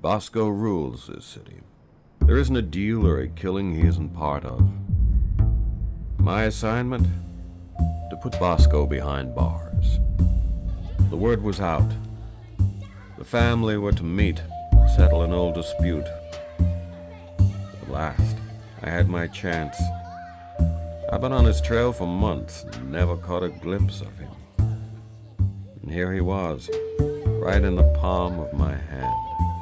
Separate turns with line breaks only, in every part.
Bosco rules this city. There isn't a deal or a killing he isn't part of. My assignment? To put Bosco behind bars. The word was out. The family were to meet, settle an old dispute. At last, I had my chance. I've been on his trail for months and never caught a glimpse of him. And here he was, right in the palm of my hand.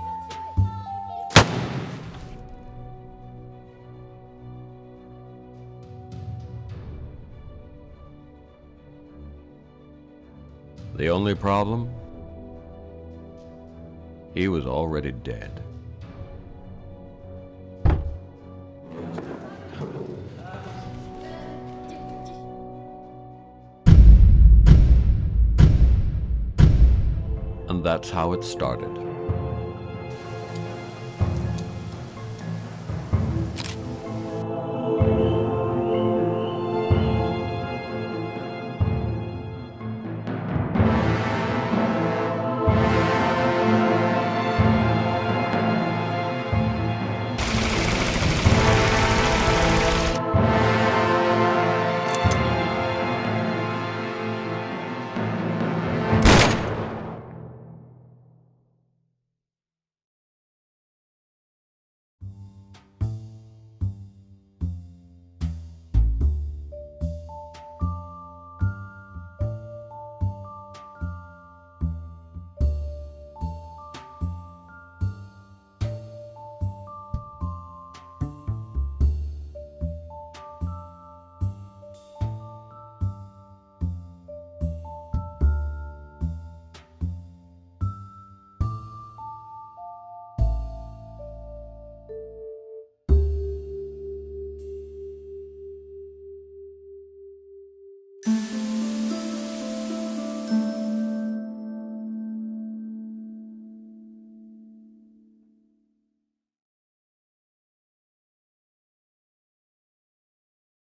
The only problem? He was already dead. And that's how it started.